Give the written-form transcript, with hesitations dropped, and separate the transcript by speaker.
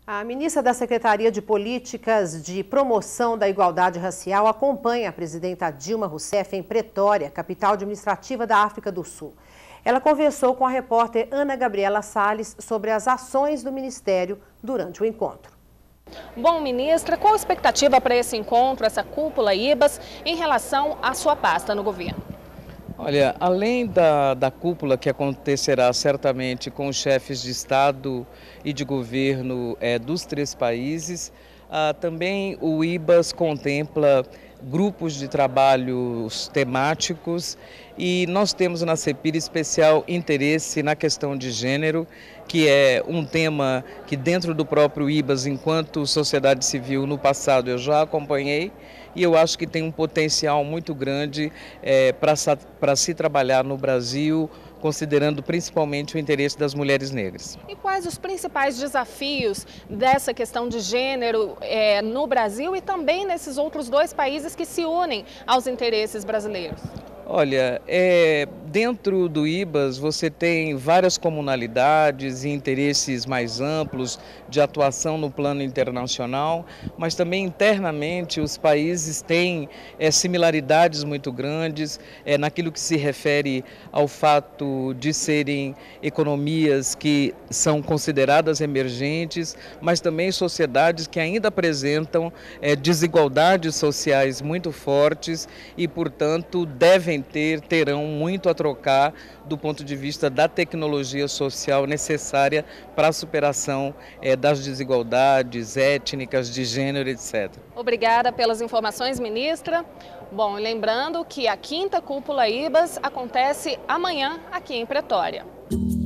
Speaker 1: A ministra da Secretaria de Políticas de Promoção da Igualdade Racial acompanha a presidenta Dilma Rousseff em Pretória, capital administrativa da África do Sul. Ela conversou com a repórter Ana Gabriela Salles sobre as ações do Ministério durante o encontro.
Speaker 2: Bom, ministra, qual a expectativa para esse encontro, essa cúpula IBAS, em relação à sua pasta no governo?
Speaker 3: Olha, além da cúpula que acontecerá certamente com os chefes de Estado e de governo dos três países, também o IBAS contempla grupos de trabalhos temáticos e nós temos na CEPIR especial interesse na questão de gênero, que é um tema que dentro do próprio IBAS, enquanto sociedade civil no passado eu já acompanhei e eu acho que tem um potencial muito grande para se trabalhar no Brasil, considerando principalmente o interesse das mulheres negras.
Speaker 2: E quais os principais desafios dessa questão de gênero no Brasil e também nesses outros dois países que se unem aos interesses brasileiros?
Speaker 3: Olha, dentro do IBAS você tem várias comunalidades e interesses mais amplos de atuação no plano internacional, mas também internamente os países têm similaridades muito grandes naquilo que se refere ao fato de serem economias que são consideradas emergentes, mas também sociedades que ainda apresentam desigualdades sociais muito fortes e, portanto, terão muito a trocar do ponto de vista da tecnologia social necessária para a superação das desigualdades étnicas, de gênero, etc.
Speaker 2: Obrigada pelas informações, ministra. Bom, lembrando que a 5ª cúpula IBAS acontece amanhã aqui em Pretória.